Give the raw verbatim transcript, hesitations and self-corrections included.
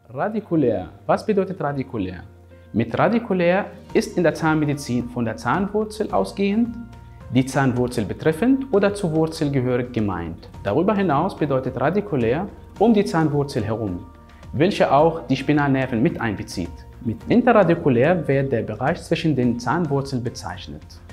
Radikulär. Was bedeutet radikulär? Mit radikulär ist in der Zahnmedizin von der Zahnwurzel ausgehend, die Zahnwurzel betreffend oder zur Wurzel gehörig gemeint. Darüber hinaus bedeutet radikulär um die Zahnwurzel herum, welche auch die Spinalnerven mit einbezieht. Mit interradikulär wird der Bereich zwischen den Zahnwurzeln bezeichnet.